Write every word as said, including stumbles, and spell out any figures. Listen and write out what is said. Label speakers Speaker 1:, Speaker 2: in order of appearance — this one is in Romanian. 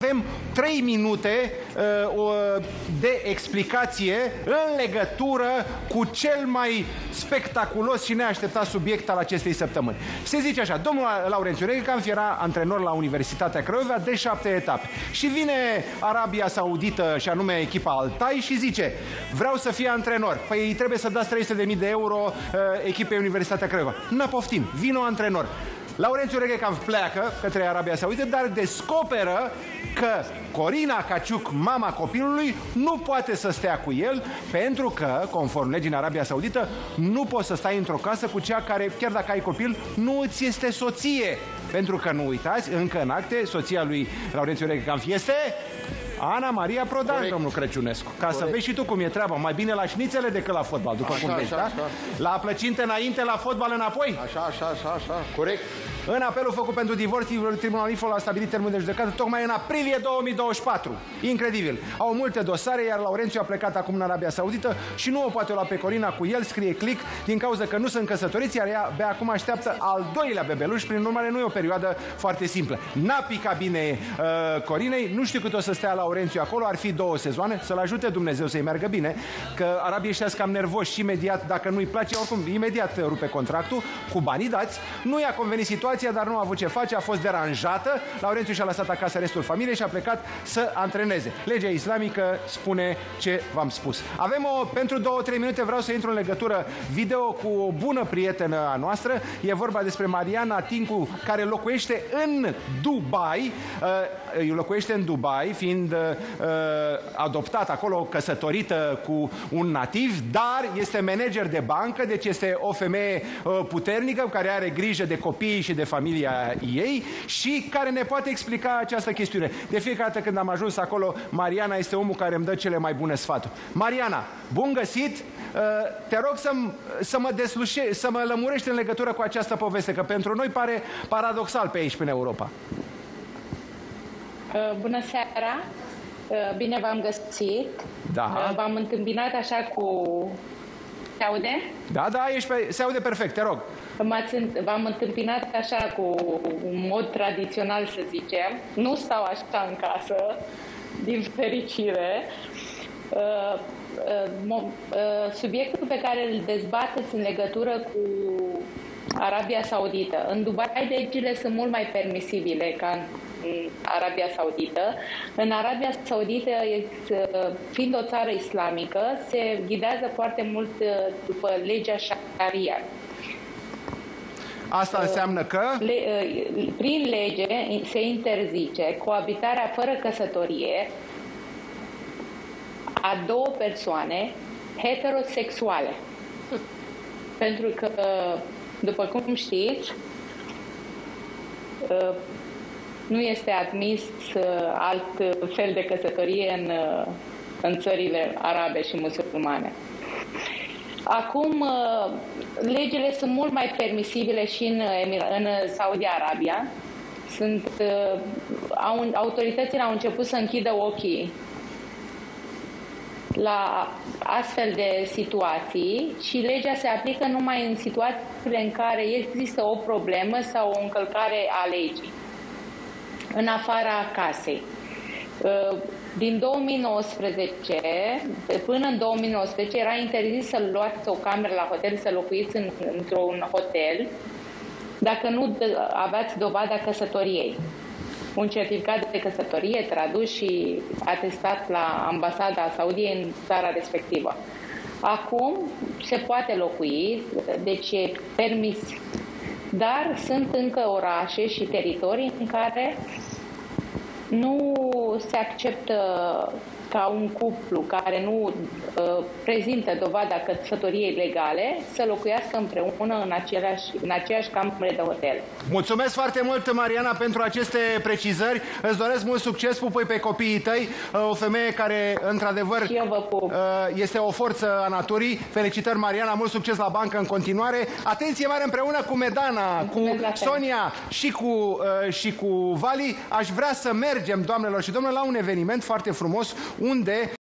Speaker 1: avem trei minute uh, de explicație în legătură cu cel mai spectaculos și neașteptat subiect al acestei săptămâni. Se zice așa, domnul Laurențiu Reghecanf era antrenor la Universitatea Craiova de șapte etape. Și vine Arabia Saudită, și anume echipa Altai, și zice, vreau să fie antrenor. Păi îi trebuie să dați trei sute de mii de euro uh, echipei Universitatea Craiova. Nă poftim, vino antrenor. Laurențiu Reghecanf pleacă către Arabia Saudită, dar descoperă că Corina Caciuc, mama copilului, nu poate să stea cu el pentru că, conform legii în Arabia Saudită, nu poți să stai într-o casă cu cea care, chiar dacă ai copil, nu îți este soție. Pentru că, nu uitați, încă în acte, soția lui Laurențiu Reghecanf este Ana Maria Prodan, corect, domnul Crăciunescu. Ca corect. Să vezi și tu cum e treaba. Mai bine la șnițele decât la fotbal, după așa, cum vezi, așa, da? Așa. La plăcinte înainte, la fotbal înapoi. Așa, așa, așa, așa, corect. În apelul făcut pentru divorț, Tribunalul Info a stabilit termenul de judecată tocmai în aprilie două mii douăzeci și patru. Incredibil. Au multe dosare, iar Laurențiu a plecat acum în Arabia Saudită și nu o poate lua pe Corina cu el, scrie Click, din cauza că nu sunt căsătoriți, iar ea abia acum așteaptă al doilea bebeluș, prin urmare nu e o perioadă foarte simplă. N-a picat bine uh, Corinei, nu știu cât o să stea Laurențiu acolo, ar fi două sezoane, să-l ajute Dumnezeu să-i meargă bine, că arabii ăștia sunt cam nervoși și imediat, dacă nu-i place, oricum, imediat rupe contractul, cu banii dați. Nu i-a convenit situația, dar nu a avut ce face, a fost deranjată. Laurențiu și-a lăsat acasă restul familiei și a plecat să antreneze. Legea islamică spune ce v-am spus. Avem o, pentru două-trei minute vreau să intru în legătură video cu o bună prietenă a noastră. E vorba despre Mariana Tincu, care locuiește în Dubai. Uh, locuiește în Dubai, fiind uh, adoptată acolo, căsătorită cu un nativ, dar este manager de bancă, deci este o femeie uh, puternică, care are grijă de copii și de familia ei și care ne poate explica această chestiune. De fiecare dată când am ajuns acolo, Mariana este omul care îmi dă cele mai bune sfaturi. Mariana, bun găsit! Te rog să, să mă deslușe, să mă lămurești în legătură cu această poveste, că pentru noi pare paradoxal pe aici, prin Europa.
Speaker 2: Bună seara! Bine v-am găsit!
Speaker 1: Da.
Speaker 2: V-am întâmpinat așa cu... Se aude?
Speaker 1: Da, da, ești pe... se aude perfect, te rog.
Speaker 2: V-am întâmpinat așa cu un mod tradițional, să zicem. Nu stau așa în casă, din fericire. Uh, uh, uh, subiectul pe care îl dezbateți în legătură cu Arabia Saudită. În Dubai legile sunt mult mai permisibile ca în Arabia Saudită. În Arabia Saudită, fiind o țară islamică, se ghidează foarte mult după legea Sharia.
Speaker 1: Asta înseamnă că?
Speaker 2: Le, prin lege se interzice coabitarea fără căsătorie a două persoane heterosexuale. Pentru că, după cum știți, nu este admis alt fel de căsătorie în, în țările arabe și musulmane. Acum, legile sunt mult mai permisibile și în, în Saudi Arabia. Sunt, au, autoritățile au început să închidă ochii la astfel de situații și legea se aplică numai în situațiile în care există o problemă sau o încălcare a legii, în afara casei. Din două mii nouăsprezece până în două mii nouăsprezece era interzis să luați o cameră la hotel, să locuiți în, într-un hotel dacă nu aveați dovada căsătoriei. Un certificat de căsătorie tradus și atestat la ambasada Saudiei în țara respectivă. Acum se poate locui, deci e permis, dar sunt încă orașe și teritorii în care nu se acceptă ca un cuplu care nu uh, prezintă dovada căsătoriei legale să locuiască împreună în aceeași, în aceeași cameră de hotel. Mulțumesc foarte mult, Mariana, pentru aceste precizări. Îți doresc mult succes, pupui pe copiii tăi. O femeie care, într-adevăr, este o forță a naturii. Felicitări, Mariana, mult succes la bancă în continuare. Atenție mare împreună cu Medana, cu Sonia și cu, uh, și cu Vali. Aș vrea să mergem, doamnelor și domnilor, la un eveniment foarte frumos unde